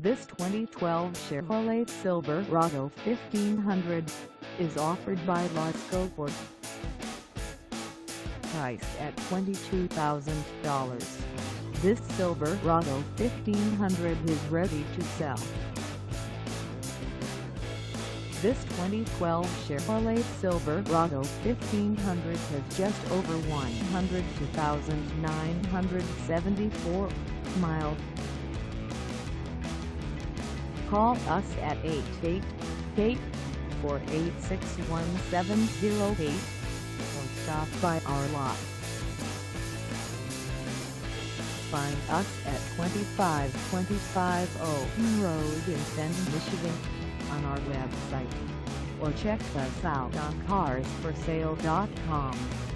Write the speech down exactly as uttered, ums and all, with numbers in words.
This twenty twelve Chevrolet Silverado fifteen hundred is offered by Lasco Ford. Priced at twenty-two thousand dollars, this Silverado fifteen hundred is ready to sell. This twenty twelve Chevrolet Silverado fifteen hundred has just over one hundred two thousand nine hundred seventy-four miles. Call us at eight eight eight, four eight six, one seven zero eight or stop by our lot. Find us at twenty-five twenty-five Owen Road in Bend, Michigan on our website, or check us out on cars for sale dot com.